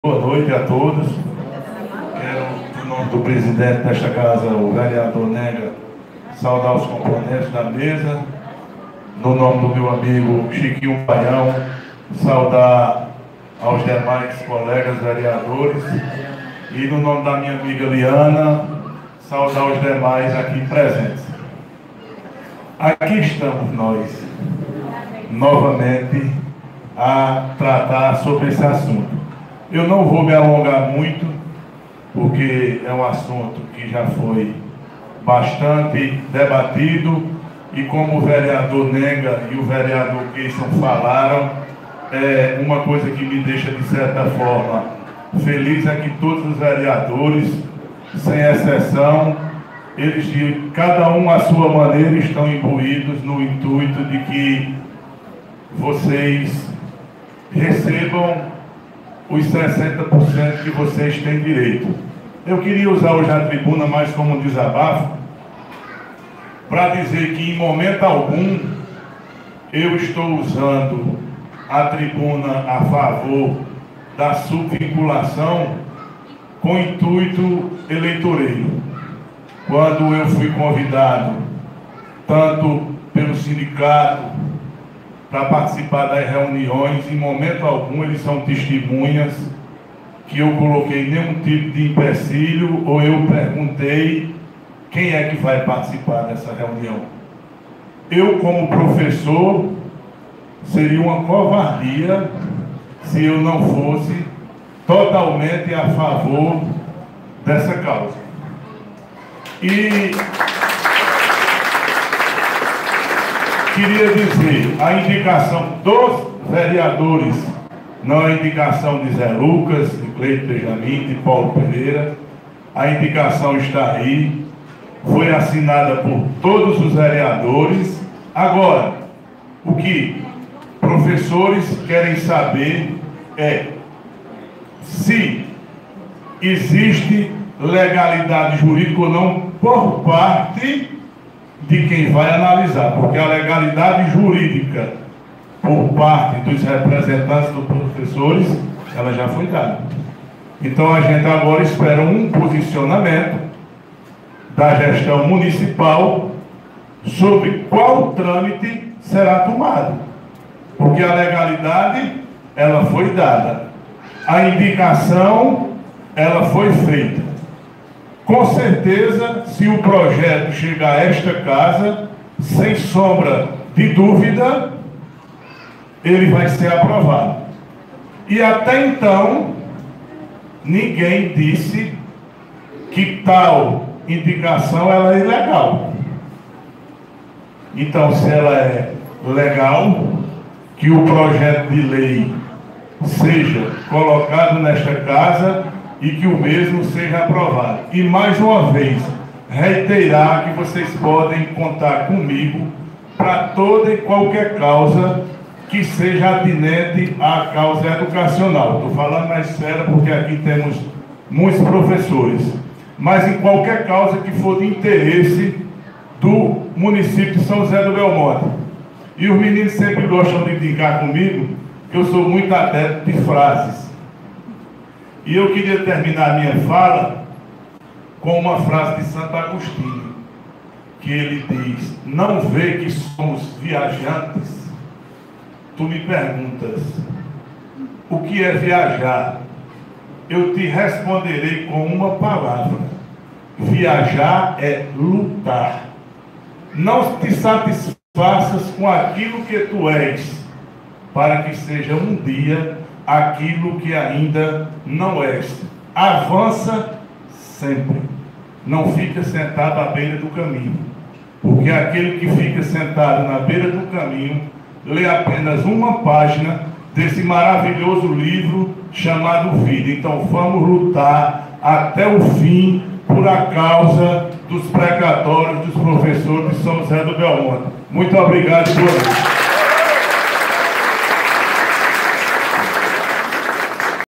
Boa noite a todos. Quero, em nome do presidente desta casa, o vereador Nega, saudar os componentes da mesa. No nome do meu amigo Chiquinho Baião, saudar aos demais colegas vereadores. E no nome da minha amiga Liana, saudar os demais aqui presentes. Aqui estamos nós, novamente, a tratar sobre esse assunto. Eu não vou me alongar muito, porque é um assunto que já foi bastante debatido, e como o vereador Nega e o vereador Keison falaram, é uma coisa que me deixa, de certa forma, feliz é que todos os vereadores, sem exceção, eles de cada um à sua maneira estão imbuídos no intuito de que vocês recebam os 60% que vocês têm direito. Eu queria usar hoje a tribuna mais como um desabafo, para dizer que em momento algum eu estou usando a tribuna a favor da subvinculação com intuito eleitoreiro. Quando eu fui convidado, tanto pelo sindicato, para participar das reuniões, em momento algum eles são testemunhas que eu coloquei nenhum tipo de empecilho, ou eu perguntei quem é que vai participar dessa reunião. Eu, como professor, seria uma covardia se eu não fosse totalmente a favor dessa causa. E queria dizer, a indicação dos vereadores, não a indicação de Zé Lucas, de Cleito Benjamin, de Paulo Pereira, a indicação está aí, foi assinada por todos os vereadores. Agora, o que professores querem saber é se existe legalidade jurídica ou não por parte de quem vai analisar, porque a legalidade jurídica por parte dos representantes dos professores, ela já foi dada. Então a gente agora espera um posicionamento da gestão municipal sobre qual trâmite será tomado, porque a legalidade, ela foi dada, a indicação, ela foi feita. Com certeza, se o projeto chegar a esta casa, sem sombra de dúvida, ele vai ser aprovado. E até então, ninguém disse que tal indicação ela é ilegal. Então, se ela é legal, que o projeto de lei seja colocado nesta casa e que o mesmo seja aprovado. E mais uma vez, reiterar que vocês podem contar comigo para toda e qualquer causa que seja atinente à causa educacional. Estou falando mais sério porque aqui temos muitos professores. Mas em qualquer causa que for de interesse do município de São José do Belmonte. E os meninos sempre gostam de brincar comigo, que eu sou muito adepto de frases. E eu queria terminar a minha fala com uma frase de Santo Agostinho, que ele diz: não vê que somos viajantes? Tu me perguntas, o que é viajar? Eu te responderei com uma palavra: viajar é lutar. Não te satisfaças com aquilo que tu és, para que seja um dia aquilo que ainda não és. Avança sempre. Não fica sentado à beira do caminho, porque aquele que fica sentado na beira do caminho lê apenas uma página desse maravilhoso livro chamado vida. Então vamos lutar até o fim por a causa dos precatórios dos professores de São José do Belmonte. Muito obrigado e boa noite.